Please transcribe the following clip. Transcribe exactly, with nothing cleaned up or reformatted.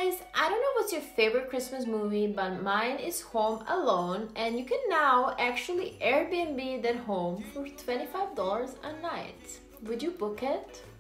guys, I don't know what's your favorite Christmas movie, but mine is Home Alone, and you can now actually Airbnb that home for twenty-five dollars a night. Would you book it?